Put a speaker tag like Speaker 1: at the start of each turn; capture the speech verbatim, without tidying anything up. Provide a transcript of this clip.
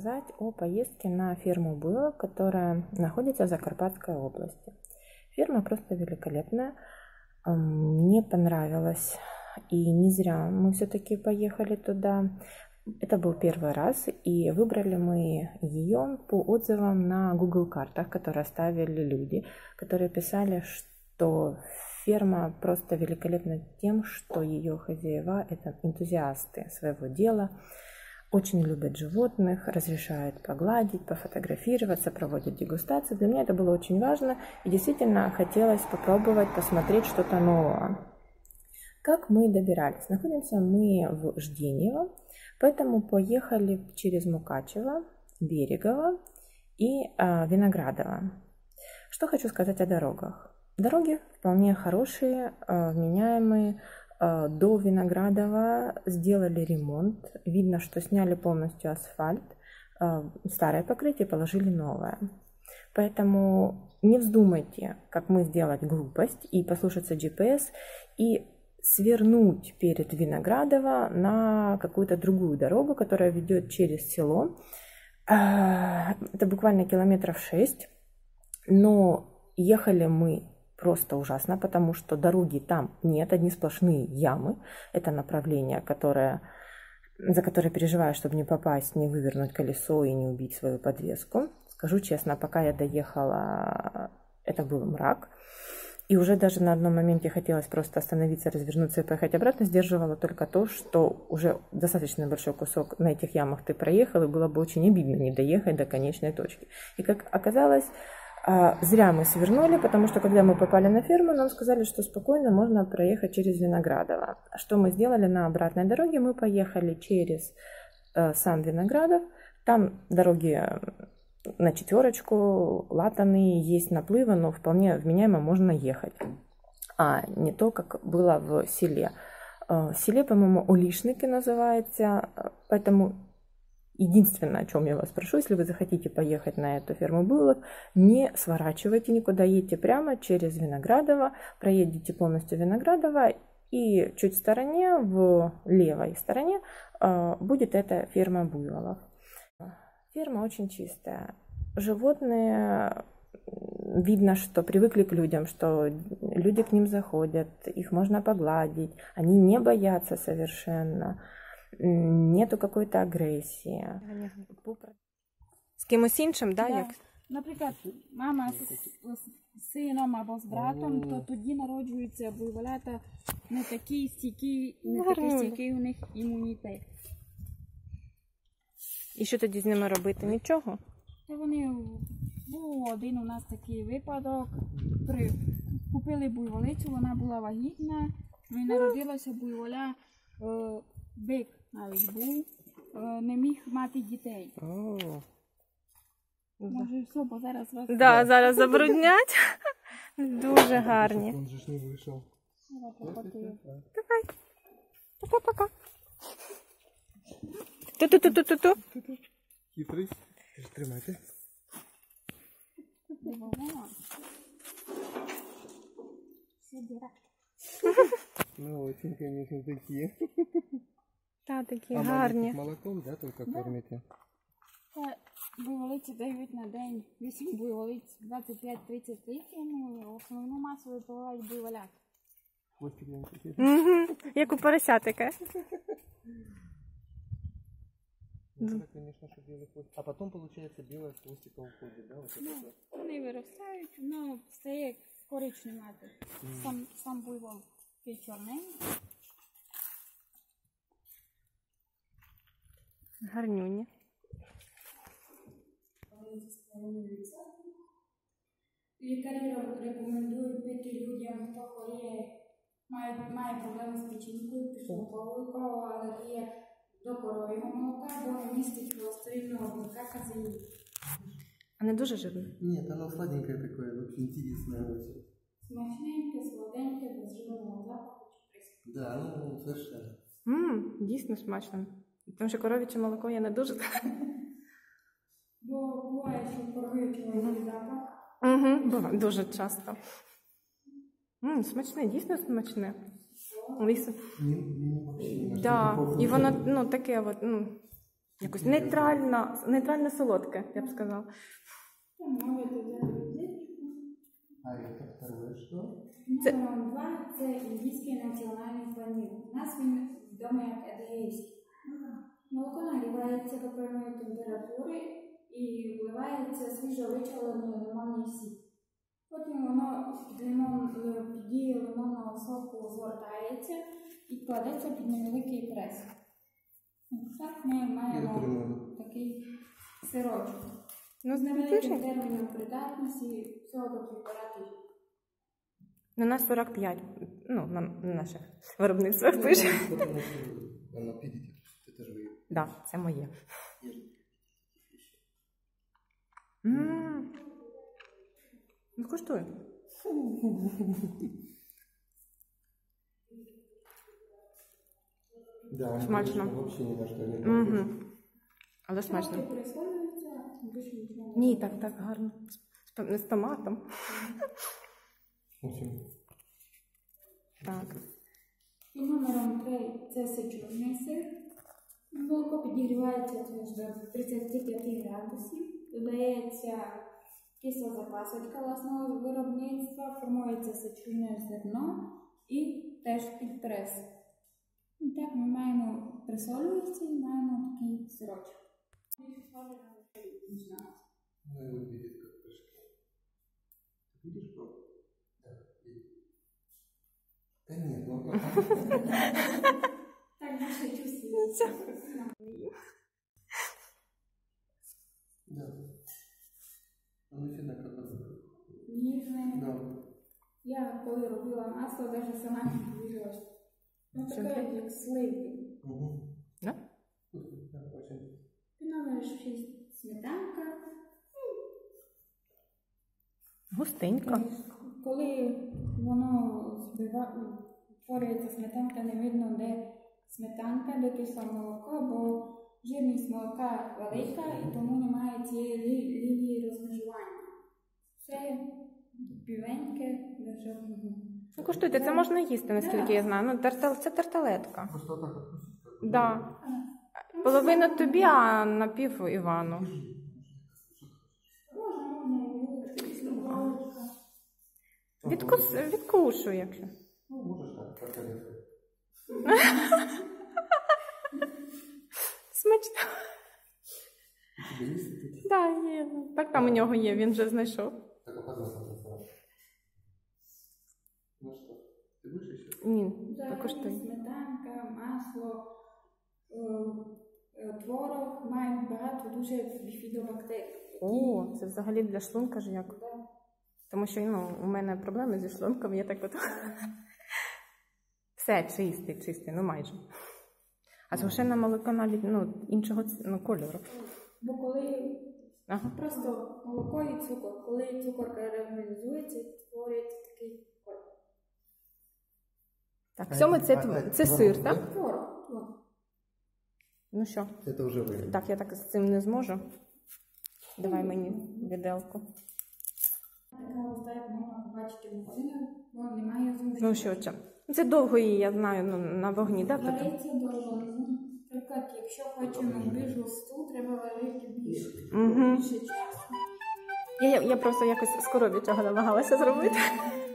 Speaker 1: рассказать о поездке на ферму буйволов, которая находится в Закарпатской области. Ферма просто великолепная, мне понравилось, и не зря мы все-таки поехали туда. Это был первый раз, и выбрали мы ее по отзывам на Google картах, которые оставили люди, которые писали, что ферма просто великолепна тем, что ее хозяева – это энтузиасты своего дела, очень любят животных, разрешают погладить, пофотографироваться, проводят дегустации. Для меня это было очень важно, и действительно хотелось попробовать посмотреть что-то новое. Как мы добирались? Находимся мы в Жденево, поэтому поехали через Мукачево, Берегово и э, Виноградово. Что хочу сказать о дорогах. Дороги вполне хорошие, вменяемые. До Виноградова сделали ремонт. Видно, что сняли полностью асфальт. Старое покрытие, положили новое. Поэтому не вздумайте, как мы, сделать глупость и послушаться джи пи эс и свернуть перед Виноградово на какую-то другую дорогу, которая ведет через село. Это буквально километров шесть. Но ехали мы просто ужасно, потому что дороги там нет, одни сплошные ямы. Это направление, которое, за которое переживаю, чтобы не попасть, не вывернуть колесо и не убить свою подвеску. Скажу честно, пока я доехала, это был мрак. И уже даже на одном моменте хотелось просто остановиться, развернуться и поехать обратно. Сдерживало только то, что уже достаточно большой кусок на этих ямах ты проехал, и было бы очень обидно не доехать до конечной точки. И как оказалось, зря мы свернули, потому что когда мы попали на ферму, нам сказали, что спокойно можно проехать через Виноградово. Что мы сделали на обратной дороге? Мы поехали через э, сам Виноградов. Там дороги на четверочку, латанные, есть наплывы, но вполне вменяемо можно ехать. А не то, как было в селе. В селе, по-моему, Олишники называется, поэтому... Единственное, о чем я вас прошу, если вы захотите поехать на эту ферму буйволов, не сворачивайте никуда, едьте прямо через Виноградово, проедете полностью Виноградово, и чуть в стороне, в левой стороне, будет эта ферма буйволов. Ферма очень чистая. Животные, видно, что привыкли к людям, что люди к ним заходят, их можно погладить, они не боятся совершенно. Нету какої-то агресії. З кимось іншим, да?
Speaker 2: Да.
Speaker 1: Як?
Speaker 2: Наприклад, мама з, з сином або з братом, то тоді народжуються буйволята не такі стійкі, не такий стійкий у них імунітет.
Speaker 1: І що тоді з ними робити? Нічого?
Speaker 2: Та вони, був один у нас такий випадок, при, купили буйволицю, вона була вагітна, і народилася буйволя, е, бик навіть був, е, не міг мати дітей.
Speaker 1: О.
Speaker 2: Може все, бо зараз вас...
Speaker 1: Да, зараз забруднять. Дуже гарні.
Speaker 3: Он же ж не вийшов.
Speaker 1: Давай. Пока-пока. Ту-ту-ту-ту-ту.
Speaker 3: Хитрий. Тримайте. Ну, очень, конечно, такие.
Speaker 1: Да, такі
Speaker 3: А
Speaker 1: гарні.
Speaker 3: молоком, да, только
Speaker 2: Да.
Speaker 3: кормите?
Speaker 2: Буйволиці дають на день вісім буйволиць, двадцять п'ять тридцять літрів, ну, основну масу випивають буйволят.
Speaker 3: Хвостик не такие.
Speaker 1: Угу. Як у поросятика.
Speaker 3: Ну, это, конечно, что белый хвостик. А потом, получается, белое с хвостика уходит, да? Вот это
Speaker 2: Ну,
Speaker 3: вот.
Speaker 2: вони виростають, воно стає коричневати. Сам, сам буйвол такий чорненький.
Speaker 1: Гарнюні.
Speaker 2: Лікарі рекомендують пити людям, хто хворіє, має, має проблеми з печінкою, підшлунковою, кова, алергія до коров'ього молока, бо не містить холестеринного білка казеїн.
Speaker 1: А не дуже жирне?
Speaker 3: Нет, оно сладенькое такое, вообще интересное очень.
Speaker 2: Смачненьке, солоденьке, без жирного запаху чи присмаку.
Speaker 3: Да, ну, совершенно.
Speaker 1: Ммм, дійсно смачно. Тому що коров'яче молоко я не дуже.
Speaker 2: Бо буває, що коров'ячий чоловічий запах.
Speaker 1: Угу, буває, дуже часто. Ммм, смачне, дійсно смачне. Лисо.
Speaker 3: Не, не, вообще,
Speaker 1: Да, і воно, ну, таке от, ну, Якось нейтрально, нейтрально солодке, я б сказала.
Speaker 2: Можете взяти візитку.
Speaker 3: А это второе что?
Speaker 1: Це-
Speaker 2: Номер два – це індійський національний панір. У нас він відомий як едгейський. Молоко нагрівається до певної температури і вливається свіжовичавлений лимонний сік. Потім воно під, лимон, під дією лимонного соку згортається і кладеться під невеликий прес. Так ми
Speaker 3: Я
Speaker 2: маємо
Speaker 3: отримую.
Speaker 2: такий сирочок.
Speaker 1: Ну,
Speaker 2: З невеликим терміном придатності всього до півтора тижня.
Speaker 1: на нас сорок п'ять, ну, на, на наших виробництвах пише.
Speaker 3: Потому что оно, видите, это же вы.
Speaker 1: Да, це моє. М. Ну, куштуй.
Speaker 3: Да, он,
Speaker 1: Смачно.
Speaker 3: конечно, вообще ни на что не похож.
Speaker 1: Угу. Але
Speaker 2: Трохи
Speaker 1: смачно.
Speaker 2: присолюється, більше нічого.
Speaker 1: Ні, так, так гарно. З, з, з томатом.
Speaker 3: В общем,
Speaker 1: Так.
Speaker 2: І номером три – це сечовий сир. Молоко підігрівається теж до тридцяти п'яти градусів. Додається кисла запасочка власного виробництва, формується сечовне зерно і теж під прес. І так ми маємо присолюється і маємо такий сирочок.
Speaker 3: ну и вот видит, как прошли. Ты будешь пробовать? Да, видит. Да нет, ну
Speaker 2: Так наше чувство.
Speaker 3: да. Оно всегда как одно.
Speaker 2: Ніжне.
Speaker 3: Да.
Speaker 2: Я коли робила масло, навіть сама не вірила. Ну таке, як сливки.
Speaker 3: Угу.
Speaker 1: Да?
Speaker 3: Да, очень.
Speaker 2: І номер шість – сметанка.
Speaker 1: Густенько.
Speaker 2: Коли воно збива... утворюється сметанка, не видно, де сметанка, де кисле молоко, бо жирність молока велика і тому немає цієї лі- лінії розмежування. Все біленьке, дуже.
Speaker 1: Ну, куштуйте, це можна їсти, наскільки я знаю. Ну, тартал, це тарталетка.
Speaker 3: Просто так откусить. как бы.
Speaker 1: Да. Половину тобі, а напів Івану.
Speaker 2: Можна, можна і слаболочка.
Speaker 1: Відкус, відкушуй, якщо.
Speaker 3: Ну, можешь так, как это.
Speaker 1: Смачно.
Speaker 3: У тебя есть тут?
Speaker 1: Да, є. Так там у нього є, він вже знайшов.
Speaker 3: Так, опасно, опасно. Ну что, ты будешь еще?
Speaker 1: Ні,
Speaker 2: Взагалі
Speaker 1: покуштуй.
Speaker 2: сметанка, масло, е, е, творог мають багато дуже біфідобактерій.
Speaker 1: О, це взагалі для шлунка ж як.
Speaker 2: Да.
Speaker 1: Тому що ну, у мене проблеми зі шлунком, я так от. Все чистий, чистий, ну майже. А згущене молоко навіть ну, іншого ц- ну, кольору.
Speaker 2: Бо коли
Speaker 1: Ага.
Speaker 2: просто молоко і цукор, коли цукор карамелізується, створюється такий колір.
Speaker 1: Так, сьоме це, тв- це сир, так?
Speaker 2: Творог, творог.
Speaker 1: Ну що,
Speaker 3: Это уже вы.
Speaker 1: так, я так з цим не зможу. Давай мені віделку.
Speaker 2: Така ось як можна побачити в магазинах, бо немає змушення.
Speaker 1: Ну що це? Це довго її, я знаю, ну, на вогні, так? Да,
Speaker 2: Вариться довго. Наприклад, якщо хочемо більш густу, треба варити більше.
Speaker 1: Угу.
Speaker 2: Більше часу.
Speaker 1: Я, я просто якось з коров'ячого намагалася зробити.